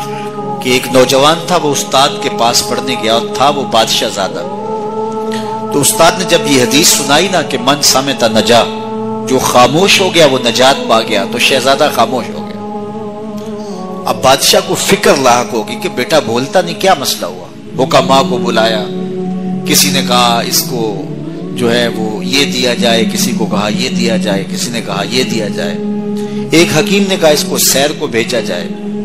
کہ ایک نوجوان تھا، وہ استاد کے پاس پڑھنے گیا اور تھا وہ بادشاہ زادہ. تو استاد نے جب یہ حدیث سنائی نا کہ من سمت نجا، جو خاموش ہو گیا وہ نجات پا گیا، تو شہزادہ خاموش ہو گیا. اب بادشاہ کو فکر لاحق ہوگی کہ بیٹا بولتا نہیں، کیا مسئلہ ہوا. حکماء کو بلایا، کسی نے کہا اس کو جو ہے وہ یہ دیا جائے، کسی کو کہا یہ دیا جائے، کسی نے کہا یہ دیا جائے. ایک حکیم نے کہا اس کو سیر کو بھیجا جائے.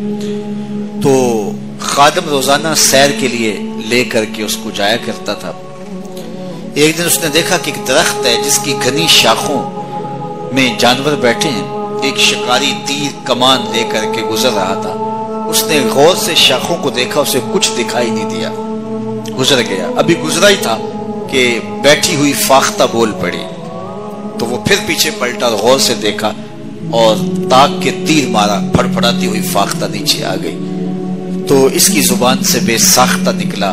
تو خادم روزانہ سیر کے لیے لے کر کے اس کو جایا کرتا تھا. ایک دن اس نے دیکھا کہ ایک درخت ہے جس کی گھنی شاخوں میں جانور بیٹھے ہیں. ایک شکاری تیر کمان لے کر کے گزر رہا تھا. اس نے غور سے شاخوں کو دیکھا، اسے کچھ دکھائی نہیں دیا، گزر گیا. ابھی گزرا ہی تھا کہ بیٹھی ہوئی فاختہ بول پڑی. تو وہ پھر پیچھے پلٹا اور غور سے دیکھا اور تاک کے تیر مارا، پھڑپھڑاتی ہوئی فاختہ نیچے آ گئی. تو اس کی زبان سے بے ساختہ نکلا،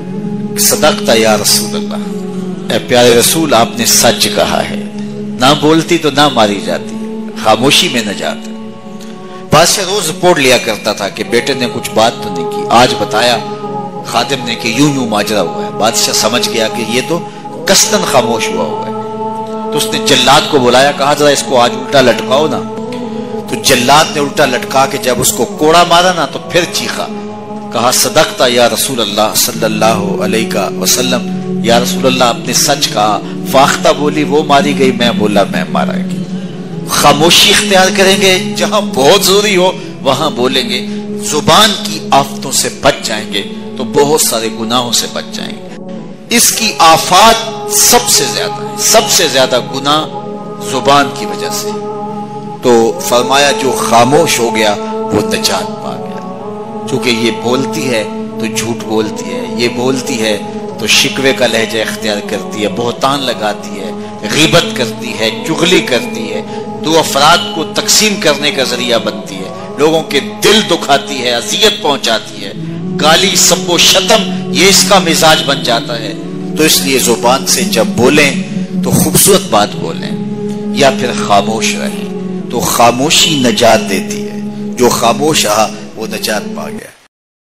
صدقتا یا رسول اللہ، اے پیارے رسول آپ نے سچ کہا ہے. نہ بولتی تو نہ ماری جاتی، خاموشی میں نجات ہے. بادشاہ روز رپورٹ لیا کرتا تھا کہ بیٹے نے کچھ بات تو نہیں کی. آج بتایا خادم نے کہ یوں یوں ماجرا ہوا ہے. بادشاہ سمجھ گیا کہ یہ تو قصداً خاموش ہوا ہوا ہے. تو اس نے جلاد کو بلایا، کہا ذرا اس کو آج الٹا لٹکاؤ نا. تو جلاد نے الٹا لٹکا کے جب اس کو کوڑا مارا نا تو پھر چیخا، کہا صدقتا یا رسول اللہ صلی اللہ علیہ وسلم، یا رسول اللہ آپ نے سچ کہا. فاختہ بولی وہ ماری گئی، میں بولا میں مارا گئی. خاموشی اختیار کریں گے، جہاں بہت ضروری ہو وہاں بولیں گے. زبان کی آفتوں سے بچ جائیں گے تو بہت سارے گناہوں سے بچ جائیں گے. اس کی آفات سب سے زیادہ ہے، سب سے زیادہ گناہ زبان کی وجہ سے. تو فرمایا جو خاموش ہو گیا وہ نجات پا گیا. چونکہ یہ بولتی ہے تو جھوٹ بولتی ہے، یہ بولتی ہے تو شکوے کا لہجہ اختیار کرتی ہے، بہتان لگاتی ہے، غیبت کرتی ہے، چغلی کرتی ہے، دو افراد کو تقسیم کرنے کا ذریعہ بنتی ہے، لوگوں کے دل دکھاتی ہے، اذیت پہنچاتی ہے، گالی سب و شتم یہ اس کا مزاج بن جاتا ہے. تو اس لیے زبان سے جب بولیں تو خوبصورت بات بولیں یا پھر خاموش رہیں. تو خاموشی نجات دیتی ہے، جو خاموش رہا وہ نجات پا گیا.